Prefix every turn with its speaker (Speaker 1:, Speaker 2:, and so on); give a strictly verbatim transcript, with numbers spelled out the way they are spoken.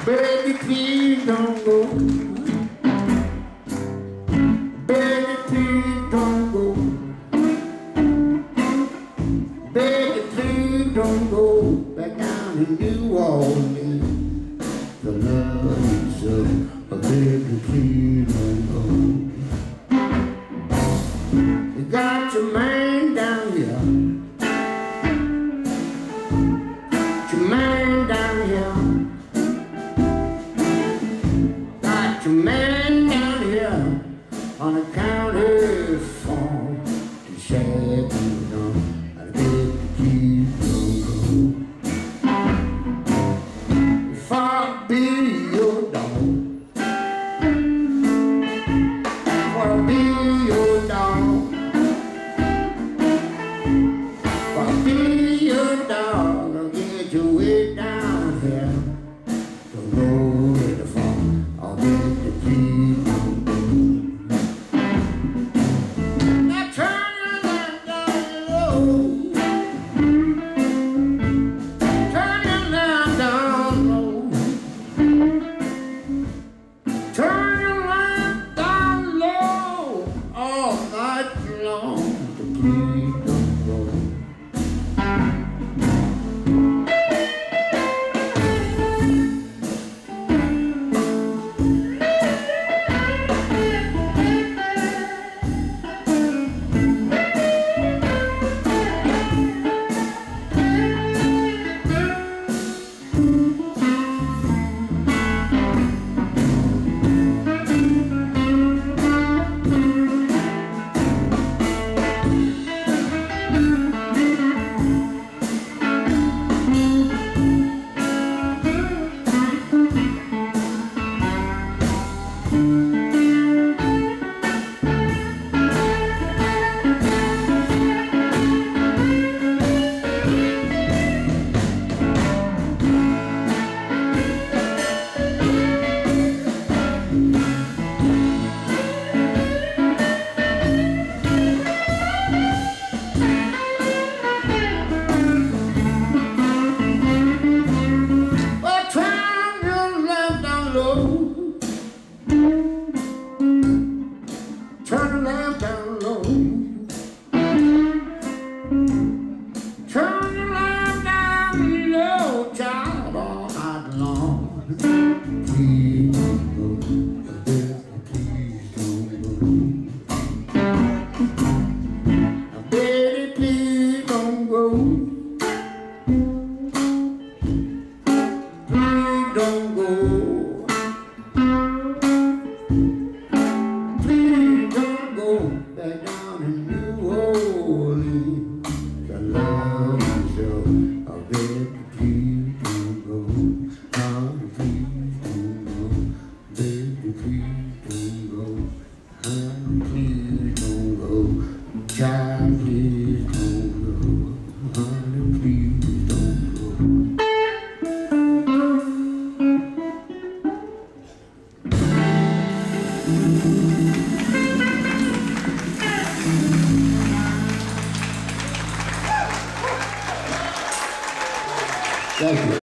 Speaker 1: Baby, please don't go. Baby, please don't go. Baby, please don't go back down to New Orleans. The love is up. Baby, please don't go. You got your man down here. Your man down here. Got your man down here on the county phone to shake you down. I beg to keep on going. If I be your dog, if I be your dog, if I be your dog, I'll get you way down here. Don't know where to fall. I'll beg to keep on going. Now turn your lamp down low. Turn your lamp down low. Turn your lamp down low all night long. To please don't go. Well, turn your lamp down low. Turn the lamp down low. Turn the lamp down low, child, all night long. Please don't go. Please don't go. Baby, please don't go. Please don't go.